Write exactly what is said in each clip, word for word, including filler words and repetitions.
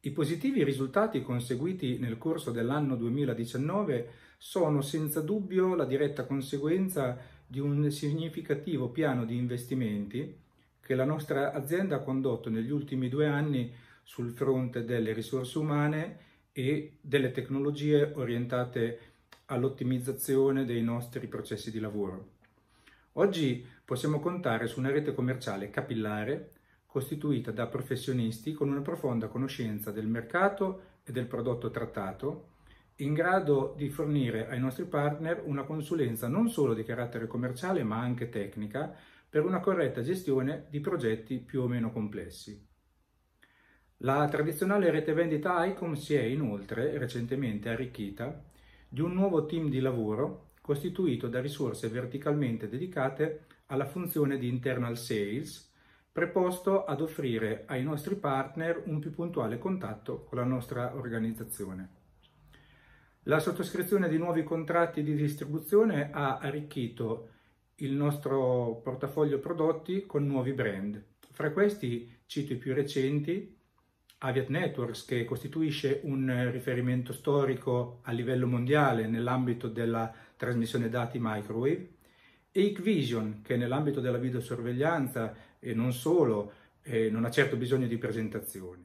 I positivi risultati conseguiti nel corso dell'anno duemiladiciannove sono senza dubbio la diretta conseguenza di un significativo piano di investimenti che la nostra azienda ha condotto negli ultimi due anni sul fronte delle risorse umane e delle tecnologie orientate all'ottimizzazione dei nostri processi di lavoro. Oggi possiamo contare su una rete commerciale capillare costituita da professionisti con una profonda conoscenza del mercato e del prodotto trattato, in grado di fornire ai nostri partner una consulenza non solo di carattere commerciale ma anche tecnica per una corretta gestione di progetti più o meno complessi. La tradizionale rete vendita ICOM si è inoltre recentemente arricchita di un nuovo team di lavoro costituito da risorse verticalmente dedicate alla funzione di internal sales, preposto ad offrire ai nostri partner un più puntuale contatto con la nostra organizzazione. La sottoscrizione di nuovi contratti di distribuzione ha arricchito il nostro portafoglio prodotti con nuovi brand. Fra questi cito i più recenti: Aviat Networks, che costituisce un riferimento storico a livello mondiale nell'ambito della trasmissione dati microwave, e Hikvision, che nell'ambito della videosorveglianza e non solo, eh, non ha certo bisogno di presentazioni.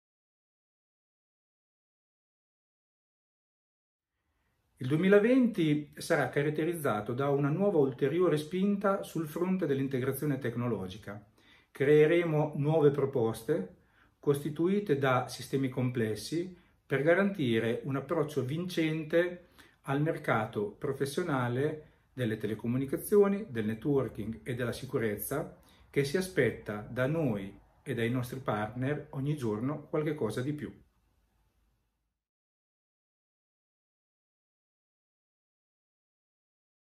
Il duemilaventi sarà caratterizzato da una nuova ulteriore spinta sul fronte dell'integrazione tecnologica. Creeremo nuove proposte costituite da sistemi complessi per garantire un approccio vincente al mercato professionale delle telecomunicazioni, del networking e della sicurezza, che si aspetta da noi e dai nostri partner ogni giorno qualche cosa di più.